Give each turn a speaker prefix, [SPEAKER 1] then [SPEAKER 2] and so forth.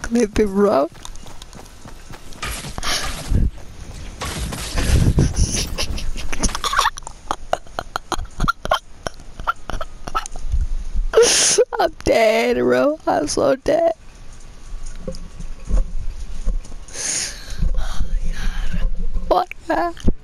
[SPEAKER 1] clipping, bro. I'm dead, bro. I'm so dead. Oh my god. What?